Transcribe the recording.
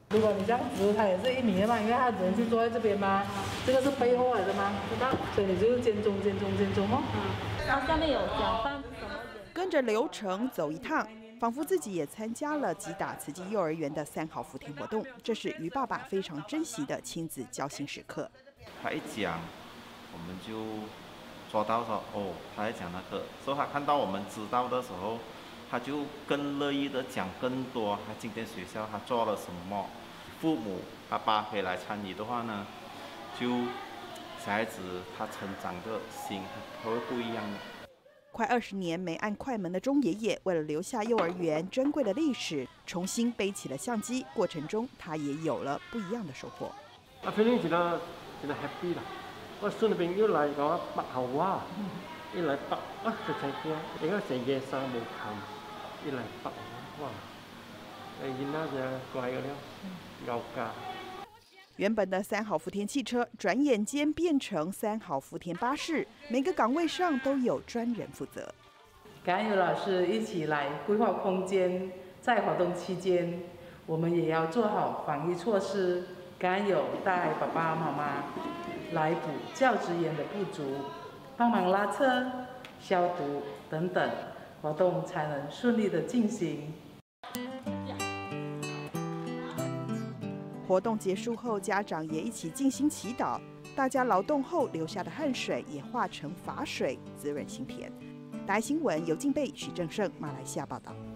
如果你这样子，它也是1米的嘛，因为它人就坐在这边嘛，这个是背后来的嘛，知道？所以你就肩中哦。 它上面有讲放什么？ 跟着流程走一趟，仿佛自己也参加了吉打慈济幼儿园的3好福田活动。这是于爸爸非常珍惜的亲子交心时刻。 他一讲，我们就抓到说哦，他在讲那个，所以他看到我们知道的时候，他就更乐意的讲更多。他今天学校他做了什么，父母爸爸回来参与的话呢，就小孩子他成长的心他会不一样的。 快20年没按快门的钟爷爷，为了留下幼儿园珍贵的历史，重新背起了相機。过程中，他也有了不一样的收获。 feeling 真係 happy 啦！我孫朋友嚟講北後話，一嚟北就真驚，而家成夜生冇冚，一嚟北哇！現在就貴咗了，油價。 原本的3好福田汽车，转眼间变成3好福田巴士，每个岗位上都有专人负责。 感恩有老师一起来规划空间，在活动期间，我们也要做好防疫措施。感恩有带爸爸妈妈来补教职员的不足，帮忙拉车、消毒等等，活动才能顺利的进行。 活动结束后，家长也一起静心祈祷，大家劳动后流下的汗水也化成法水，滋润心田。大爱新闻由敬贝、许正胜马来西亚报道。